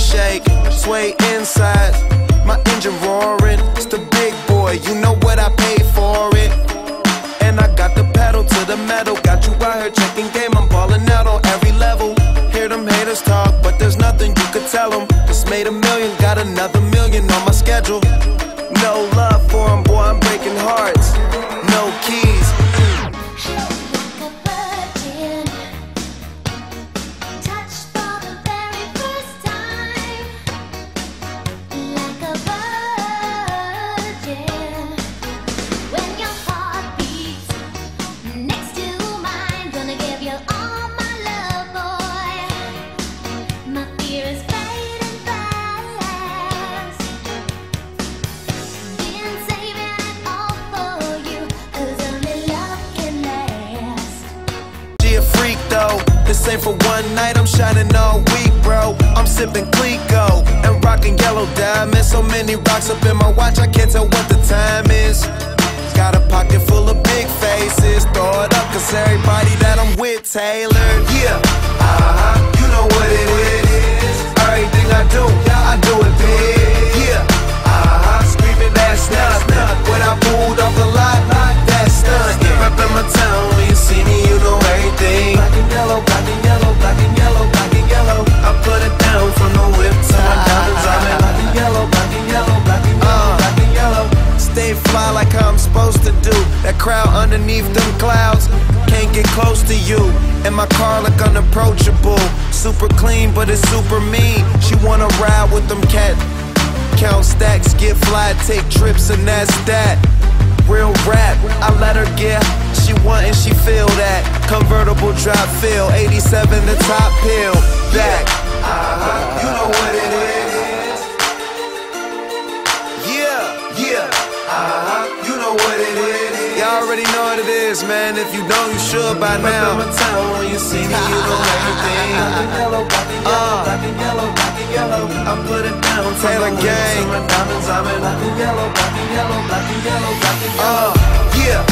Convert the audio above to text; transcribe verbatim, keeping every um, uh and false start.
shake, sway inside. My engine roaring, it's the big boy, you know what I paid for it. And I got the pedal to the metal, got you out here checking game, I'm balling out on every level. Hear them haters talk, but there's nothing you could tell them. Just made a million, got another million on my schedule. No love for them, boy, I'm breaking hearts. No keys. This ain't for one night, I'm shining all week, bro. I'm sipping Clico and rocking yellow diamonds. So many rocks up in my watch, I can't tell what the time is. Got a pocket full of big faces, throw it up, cause everybody that I'm with tailored. Yeah, uh-huh, you know what it is. Everything I do, yeah, I do it big. Yeah, uh-huh, screaming that's nothing. When I pulled off the lot, that's nothing. Up in my town, when you see me, you know everything. Black and yellow, black and yellow, black and yellow, black and yellow. I put it down from the whip to my diamonds. I'm in black and yellow, black and yellow, black and yellow, black and yellow. Stay fly like how I'm supposed to do. That crowd underneath them clouds can't get close to you. And my car look unapproachable. Super clean, but it's super mean. She wanna ride with them cat. Count stacks, get fly, take trips, and that's that. Real rap, I let her get. She want and she feel that. Convertible drop feel, eighty-seven the top pill. Back, uh-huh, you know what it is. Yeah, yeah, uh-huh, you know what it is. Y'all already know what it is, man. If you don't, you should by now. Up in my town, when you see me, you know everything. Black and yellow, black and yellow, black and yellow, black and yellow. I put it down, Taylor gang. My diamonds, I'm in black and yellow, black and yellow, black and yellow, black and yellow. Yeah,